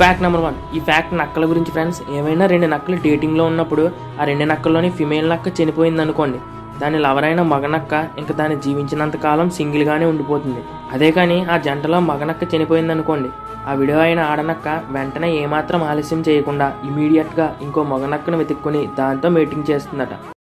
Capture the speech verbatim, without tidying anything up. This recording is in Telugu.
Fact number one. ఈ ఫ్యాక్ట్ నక్కల గురించి ఫ్రెండ్స్. ఏమైనా రెండు నక్కలు డేటింగ్లో ఉన్నప్పుడు ఆ రెండు నక్కల్లోని ఫిమేల్ నక్క చనిపోయింది అనుకోండి, దాని లవరైన మగనక్క ఇంకా దాన్ని జీవించినంత కాలం సింగిల్గానే ఉండిపోతుంది. అదే కానీ ఆ జంటలో మగనక్క చనిపోయింది అనుకోండి, ఆ వీడియో అయిన ఆడనక్క వెంటనే ఏమాత్రం ఆలస్యం చేయకుండా ఇమీడియట్గా ఇంకో మగనక్కను వెతుక్కొని దాంతో మీటింగ్ చేస్తుందట.